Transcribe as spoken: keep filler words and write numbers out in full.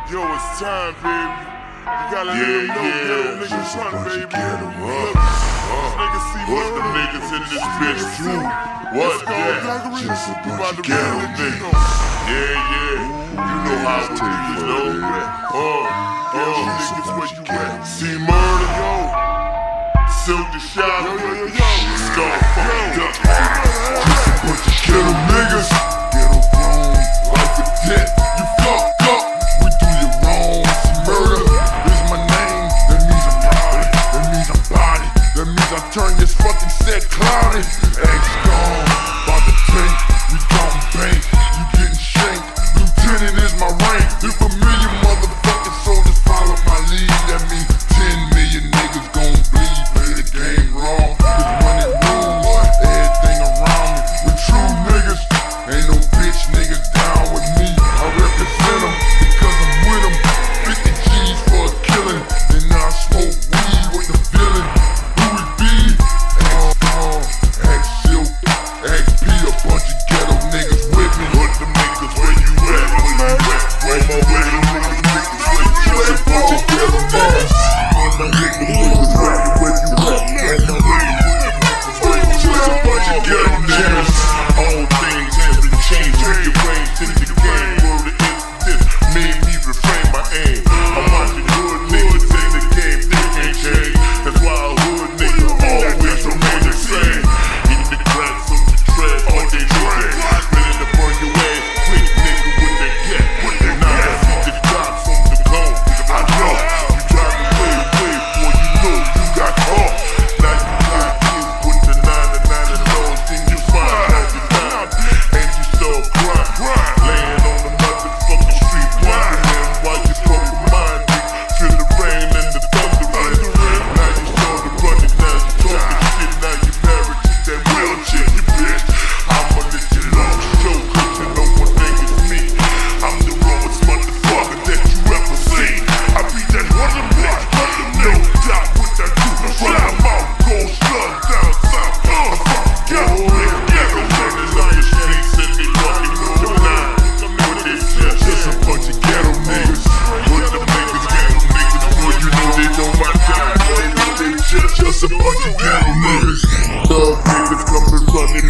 Yo, it's time, baby. You gotta Yeah, let them know, yeah. ghetto niggas Just a run, bunch of baby. ghetto Look, up. these niggas see What the murder. niggas in this bitch too? What Let's go, that? Duggery. Just a You bunch about of to ghetto bring it, niggas. you know. Yeah, yeah. You know how we do it, though. Uh, uh, Niggas, where you at? see murder, yo. Silk the shot. Yo, yo, yo, yo. Skull fucked up. Just a bunch of ghetto niggas. Ghetto grown, life or death. You fucked up. We do you wrong. See murder is my name. That means I'm rowdy. That means I'm body. That means I turn this fucking set cloudy. X gone, about to tank. We counting bank. You getting shanked. Lieutenant is my rank. If a million motherfucking soldiers follow my lead, that means ten million niggas gon' bleed. Play the game wrong. Cause when it rules everything around me. With true niggas, ain't no bitch niggas down with me. I represent them because I'm with them. fifty G's for a killing. And now I smoke weed with the villain. Who it be? X Gone, X Silk, X P, a bunch of ghetto niggas with me. Put them niggas where you at? Where you at? Where my way? Them niggas where you at? A bunch of ghetto niggas. Put them niggas where you at? Where you at? Where my way? Just a bunch of ghetto niggas. All things have been changed. Your range to the game. Word of instance made me refrain my aim. I'm watching hood niggas in the game. They can't change. That's why a hood nigga always remain the same. In the grass of the trash, all they niggas ready to burn your ass quick, nigga, with that gat. And now I see the cops on the cone. I know you driving way, way, boy, you know you got caught. Now you got kids with the nine and nine and lows, then you find out you died. And you start crying, laying on the motherfucking street, wondering why you fucking mind, nigga. Feel the rain and the thunder rain. Now you started running, now you talking shit, now you married to that wheelchair, you bitch. I'ma let you long show, cause you know one thing is me. I'm the rawest motherfucker that you ever seen. I be that hundred bitch, no doubt what I do. Run them out, go slug down south. I fucking ghetto nigga, ghetto niggas on the streets and they fucking with the nine. With this shit, just a bunch of ghetto niggas. With them niggas, ghetto niggas, boy, you know they know my time. They know they just, just a bunch of ghetto niggas. Thug niggas coming running